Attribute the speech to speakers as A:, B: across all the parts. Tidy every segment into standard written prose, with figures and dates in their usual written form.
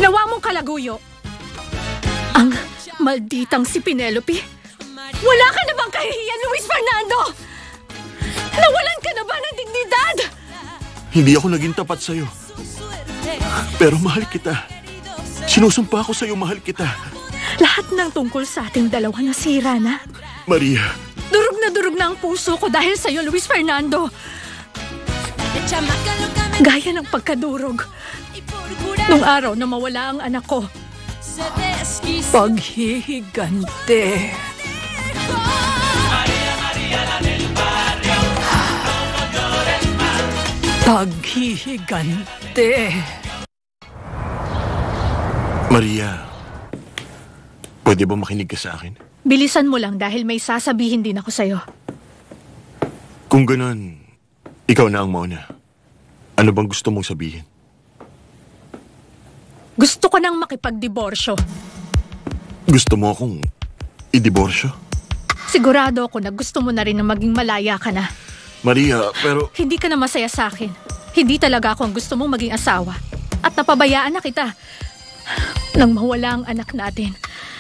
A: Ginawa mong kalaguyo. Ang malditang si Penelope. Wala ka na bang kahihiyan, Luis Fernando? Nawalan ka na ba ng dignidad?
B: Hindi ako naging tapat sa'yo. Pero mahal kita. Sinusumpa ko sa'yo, mahal kita.
A: Lahat ng tungkol sa ating dalawa nasira na.
B: Maria.
A: Durog na ang puso ko dahil sa'yo, Luis Fernando. Gaya ng pagkadurog. Nung araw na mawala ang anak ko. Paghihigante. Paghihigante.
B: Maria, pwede ba makinig ka sa akin?
A: Bilisan mo lang dahil may sasabihin din ako sa'yo.
B: Kung ganon, ikaw na ang mauna. Ano bang gusto mong sabihin?
A: Gusto ko nang makipagdiborsyo.
B: Gusto mo akong idiborsyo?
A: Sigurado ako na gusto mo na rin na maging malaya ka na.
B: Maria, pero...
A: Hindi ka na masaya sa akin. Hindi talaga ako ang gusto mong maging asawa. At napabayaan na kita nang mawala ang anak natin.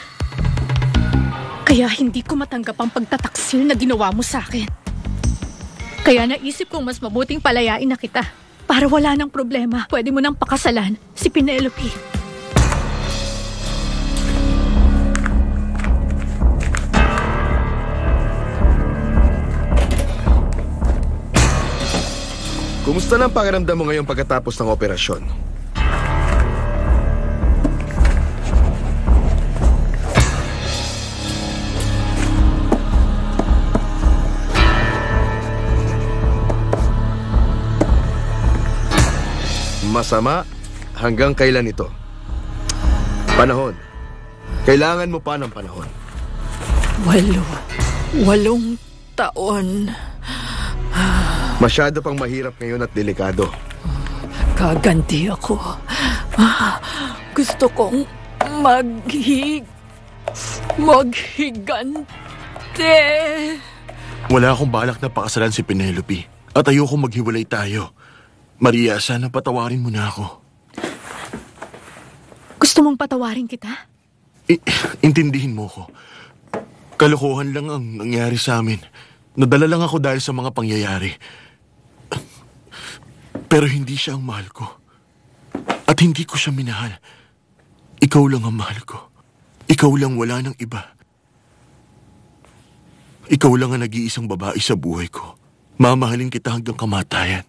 A: Kaya hindi ko matanggap ang pagtataksil na ginawa mo sa akin. Kaya naisip kong mas mabuting palayain na kita. Para wala nang problema, pwede mo nang pakasalan si Penelope.
C: Kumusta na ang pakiramdam mo ngayon pagkatapos ng operasyon? Masama? Hanggang kailan ito? Panahon. Kailangan mo pa ng panahon.
A: 8 taon.
C: Masyado pang mahirap ngayon at delikado.
A: Gaganti ako. Gusto kong maghigante.
B: Wala akong balak na pakasalan si Penelope. At ayoko maghiwalay tayo. Maria, sana patawarin mo na ako.
A: Gusto mong patawarin kita?
B: Intindihin mo ko. Kalokohan lang ang nangyari sa amin. Nadala lang ako dahil sa mga pangyayari. Pero hindi siya ang mahal ko. At hindi ko siya minahal. Ikaw lang ang mahal ko. Ikaw lang, wala nang iba. Ikaw lang ang nag-iisang babae sa buhay ko. Mamahalin kita hanggang kamatayan.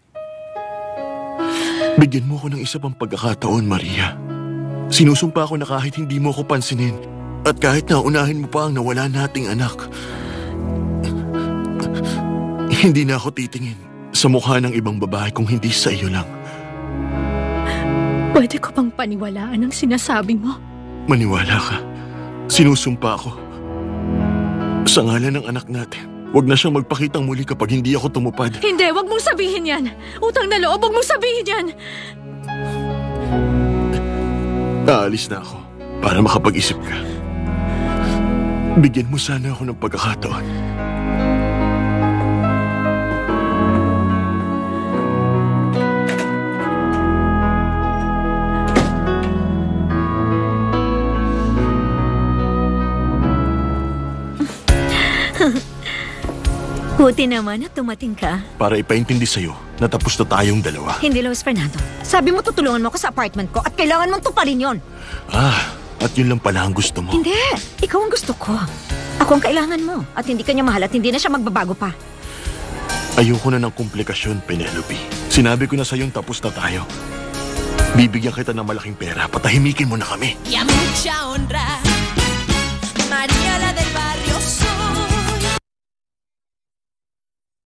B: Bigyan mo ko ng isa pang pagkakataon, Maria. Sinusumpa ko na kahit hindi mo ko pansinin at kahit naunahin mo pa ang nawala nating anak, hindi na ako titingin sa mukha ng ibang babae kung hindi sa iyo lang.
A: Pwede ko bang paniwalaan ang sinasabi mo?
B: Maniwala ka. Sinusumpa ko. Sa ngalan ng anak natin. Huwag na siyang magpakitang muli kapag hindi ako tumupad.
A: Hindi, huwag mong sabihin yan. Utang na loob, huwag mong sabihin yan.
B: Aalis na ako para makapag-isip ka. Bigyan mo sana ako ng pagkakataon.
D: Buti naman at tumating ka.
B: Para ipaintindi sa'yo, natapos na tayong dalawa.
D: Hindi, Luis Fernando. Sabi mo tutulungan mo ako sa apartment ko at kailangan mong tuparin yon.
B: At yun lang pala ang gusto mo.
D: Hindi, ikaw ang gusto ko. Ako ang kailangan mo at hindi ka niya mahal at hindi na siya magbabago pa.
B: Ayoko na ng komplikasyon, Penelope. Sinabi ko na sa'yong tapos na tayo. Bibigyan kita ng malaking pera, patahimikin mo na kami.
E: Y a mucha honra.